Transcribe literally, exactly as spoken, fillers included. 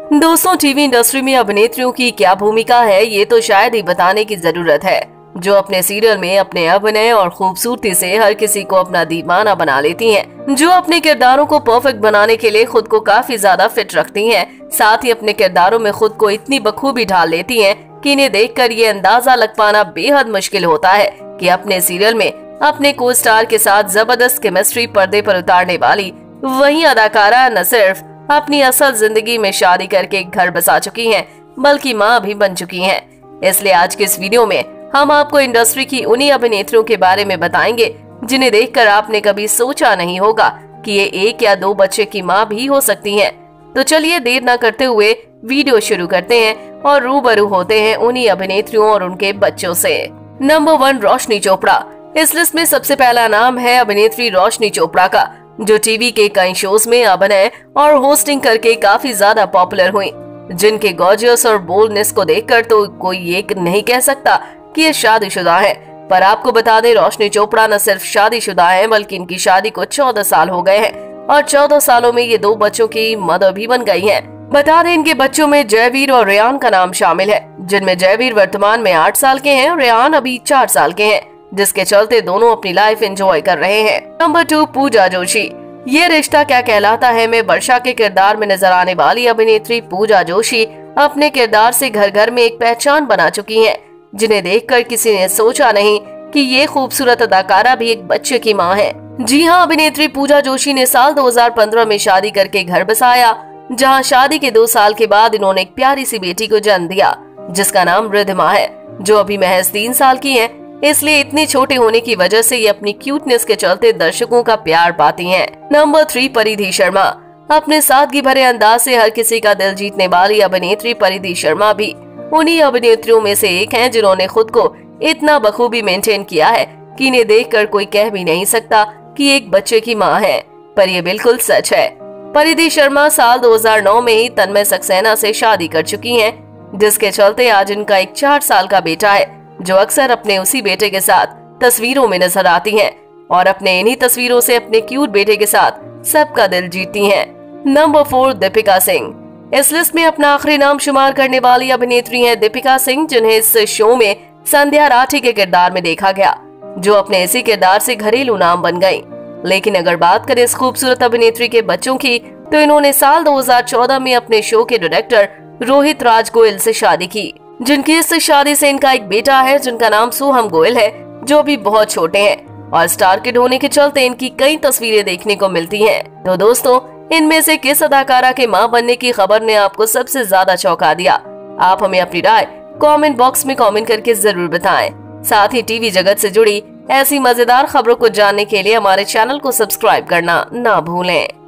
दोस्तों, TV industry में अभिनेत्रियों की क्या भूमिका है ये तो शायद ही बताने की जरूरत है, जो अपने सीरियल में अपने अभिनय और खूबसूरती से हर किसी को अपना दीवाना बना लेती हैं, जो अपने किरदारों को परफेक्ट बनाने के लिए खुद को काफी ज्यादा फिट रखती हैं, साथ ही अपने किरदारों में खुद को इतनी बखूबी ढाल लेती हैं कि इन्हें देखकर ये अंदाजा लग पाना बेहद मुश्किल होता है कि अपने सीरियल में अपने को स्टार के साथ जबरदस्त केमिस्ट्री पर्दे पर उतारने वाली वही अदाकारा न सिर्फ अपनी असल जिंदगी में शादी करके घर बसा चुकी हैं, बल्कि माँ भी बन चुकी हैं। इसलिए आज के इस वीडियो में हम आपको इंडस्ट्री की उन्हीं अभिनेत्रियों के बारे में बताएंगे जिन्हें देखकर आपने कभी सोचा नहीं होगा कि ये एक या दो बच्चे की माँ भी हो सकती हैं। तो चलिए देर न करते हुए वीडियो शुरू करते हैं और रूबरू होते हैं उन्हीं अभिनेत्रियों और उनके बच्चों से। Number one, Roshni Chopra. इस लिस्ट में सबसे पहला नाम है अभिनेत्री रोशनी चोपड़ा का, जो टीवी के कई शोज में अभिनय और होस्टिंग करके काफी ज्यादा पॉपुलर हुई, जिनके गॉर्जियस और बोल्डनेस को देखकर तो कोई ये नहीं कह सकता कि ये शादीशुदा है। पर आपको बता दें, रोशनी चोपड़ा न सिर्फ शादीशुदा हैं, बल्कि इनकी शादी को चौदह साल हो गए हैं और चौदह सालों में ये दो बच्चों की मदर भी बन गई हैं। बता दें, इनके बच्चों में जयवीर और रेयान का नाम शामिल है, जिनमें जयवीर वर्तमान में आठ साल के हैं और रेयान अभी चार साल के हैं, जिसके चलते दोनों अपनी लाइफ एंजॉय कर रहे हैं। Number two, Pooja Joshi. ये रिश्ता क्या कहलाता है में वर्षा के किरदार में नजर आने वाली अभिनेत्री पूजा जोशी अपने किरदार से घर घर में एक पहचान बना चुकी हैं, जिन्हें देखकर किसी ने सोचा नहीं कि ये खूबसूरत अदाकारा भी एक बच्चे की मां है। जी हां, अभिनेत्री पूजा जोशी ने साल दो हज़ार पंद्रह में शादी करके घर बसाया, जहां शादी के दो साल के बाद इन्होंने एक प्यारी सी बेटी को जन्म दिया, जिसका नाम रिद्धिमा है, जो अभी महज तीन साल की है। इसलिए इतने छोटे होने की वजह से ये अपनी क्यूटनेस के चलते दर्शकों का प्यार पाती हैं। नंबर थ्री, परिधि शर्मा। अपने सादगी भरे अंदाज से हर किसी का दिल जीतने वाली अभिनेत्री परिधि शर्मा भी उन्हीं अभिनेत्रियों में से एक हैं, जिन्होंने खुद को इतना बखूबी मेंटेन किया है कि इन्हें देखकर कोई कह भी नहीं सकता कि एक बच्चे की माँ है। पर यह बिल्कुल सच है। परिधि शर्मा साल दो हज़ार नौ में ही तन्मय सक्सेना से शादी कर चुकी हैं, जिसके चलते आज इनका एक चार साल का बेटा है, जो अक्सर अपने उसी बेटे के साथ तस्वीरों में नजर आती हैं और अपने इन्हीं तस्वीरों से अपने क्यूट बेटे के साथ सबका दिल जीतती हैं। Number four, Deepika Singh. इस लिस्ट में अपना आखिरी नाम शुमार करने वाली अभिनेत्री हैं दीपिका सिंह, जिन्हें इस शो में संध्या राठी के किरदार में देखा गया, जो अपने इसी किरदार से घरेलू नाम बन गयी। लेकिन अगर बात करें इस खूबसूरत अभिनेत्री के बच्चों की, तो इन्होंने साल दो हज़ार चौदह में अपने शो के डायरेक्टर रोहित राज गोयल से शादी की, जिनकी इस शादी से इनका एक बेटा है, जिनका नाम सोहम गोयल है, जो अभी बहुत छोटे हैं और स्टार किड होने के चलते इनकी कई तस्वीरें देखने को मिलती हैं। तो दोस्तों, इनमें से किस अदाकारा के मां बनने की खबर ने आपको सबसे ज्यादा चौंका दिया? आप हमें अपनी राय कमेंट बॉक्स में कमेंट करके जरूर बताएं। साथ ही टीवी जगत से जुड़ी ऐसी मजेदार खबरों को जानने के लिए हमारे चैनल को सब्सक्राइब करना ना भूलें।